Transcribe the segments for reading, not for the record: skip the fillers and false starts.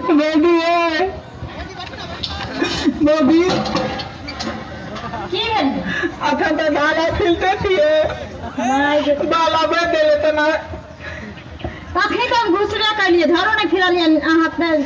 baby है baby की भेल अच्छा तो गाला खिलते थिए बाला में दे लेते ना कखनी तो हम घुसरा कर लिए झाड़ो नहीं फिरा लिए हाथ में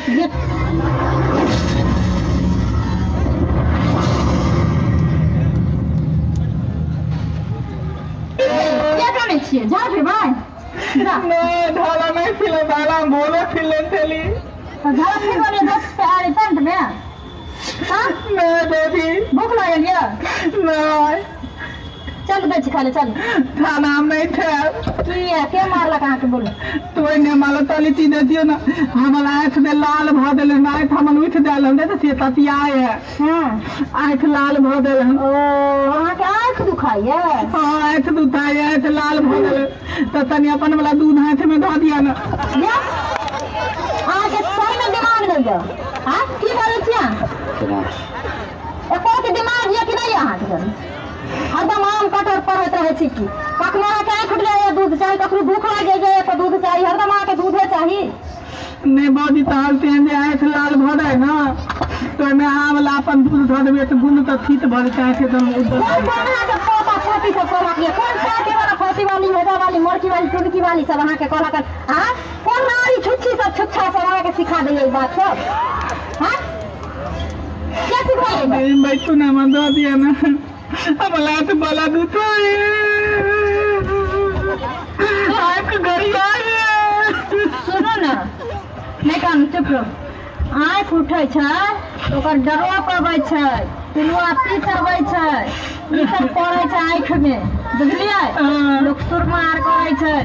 क्या करने छिए झाड़ फिर भाई नहीं ढाला नहीं फिले ढाला बोले फिले थेली झाड़ फिर वाले 10 पे आ रहे टेंट में हां नहीं बेबी भूख लगल या नहीं चल बेच खा ले चल खाना हम नहीं थे की है के मारला कहां के बोल तो ने माला ताली ची दे दियो ना हमला आंख में लाल भ देले ना हमन उठ देल हम दे से ततिया है हां आंख लाल भ देले ओ वहां के आंख दुखाई है हां आंख दुखाई है आंख लाल भ देले त तनी अपन वाला दूध हाथ में ध दिया ना या आके सही में दिमाग दे दो हां की बोले छिया एको के दिमाग ये कि नहीं यहां के हरदम आम कटहर पड़त रहे छी की कखनो के आंख फुट जाए दूध चाहिए कखनो भूख लगे जाए तो दूध चाहिए हरदम आके दूधे चाहिए ने बाजी तालते हैं जे आंख लाल भ जाए ना तो मैं आम ला अपन दूध ध देबे तो गुण तो ठीक भ जाए के एकदम कौन के पोता छोटी सब कोला के कौन के वाला फोती वाली होदा वाली मोरकी वाली टुनकी वाली सब वहां के कोला कर हां कौन नारी छुच्छी सब छुच्छा सब वहां के सिखा दे ये बात सब हां क्या सिखाए भाई तू ना मन दे दिया ना अब लात बाला दूध आंख गरिया सुनो ना नहीं काम चुप रहो आँख उठे छै ओकर डरवा पड़े छै पिलुआ पीछ अबै छै ई सब करे छै आँख में बुझलिए लोग सुरमार करे छै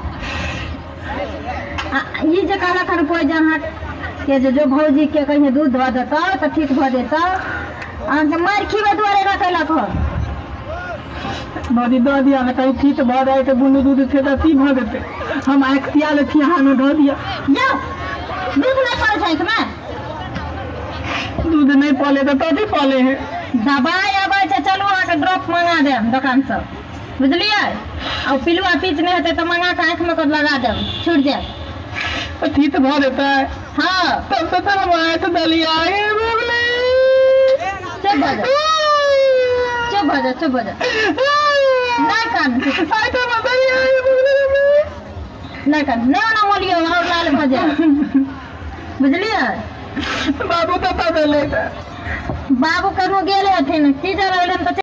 ई जे कहला खन कोई जहाँ के जो भौजी के कहीं दूध धो देता तो ठीक भ जेता अहाँ के मार खीबे दुआरे रखलक हो बाजी दे दिया ना कहीं ठीक भ जाए तो गुंडू दूध से तो ठीक भ देते हम आँख तिया ले थी हां में धो दिया जा दूध नहीं पड़े छै इसमें दूध नहीं पाले तो तभी पाले हैं दवाई आबै छै चलू अहाँ के ड्रॉप मंगा देम दुकान से बुझलिए और पिलुआ पीच नहीं होते तो मंगा के आँख में कर लगा देम छूट जाए तो ठीक भ देता है हाँ तब तो हम आए तो दलिया आए बोले चुप हो जा चुप हो जा चुप हो जा नहीं कान आए तो दलिया आए बोले नहीं कान नहीं ना बोलियो और लाल भ जाए बुझलिए बाबू तो पता लेगा बाबू कनो गेले हथिन टीचर रहलन तो